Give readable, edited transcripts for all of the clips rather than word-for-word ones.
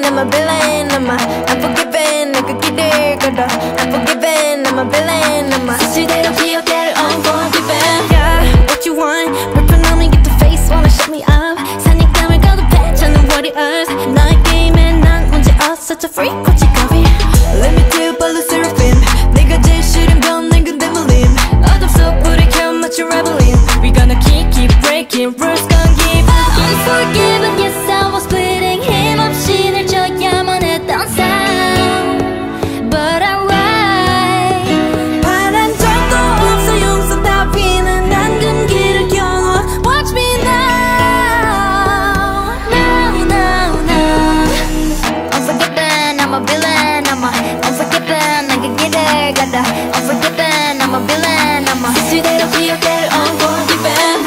I'm a villain, I'm unforgiven. 내가 길을 걸어 unforgiven, I'm a villain, I'm 사실대로 기억될 unforgiven. Yeah, what you want? 불편함이 get the face, wanna shut me up. 사냥감을 거듭해, 저는 warriors. 너의 게임에 난 문제 없어, such a freak, 고치거리. Let me tell you about 르세라핌. 내가 제일 싫은 건 난 근데 물림. 어둠 속 불을 켜 맞춰 rebelling. We gonna keep breaking rules, gonna give up. Unforgiven, yes I was bleeding. 힘없이 늘 져야만 했던 삶. But alright. 바란 적도 없어 용서 따위는 앙금기를 겨눠. Watch me now. Now. Unforgiven, I'm a villain. I'm unforgiven. 내가 길을 가다. Unforgiven, I'm a villain. I'm 사실대로 기억될 unforgiven.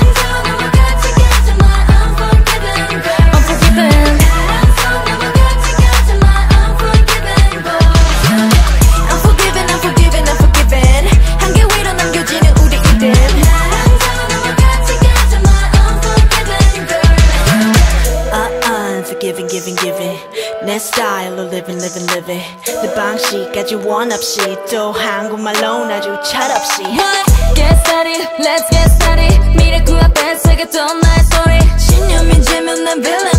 Giving 내 스타일로 living 내 방식까지 원 없이 또 한국말로 아주 철없이 Get started, let's get started 미래 그 앞에 새겼던 나의 소리 신념이 지면 난 villain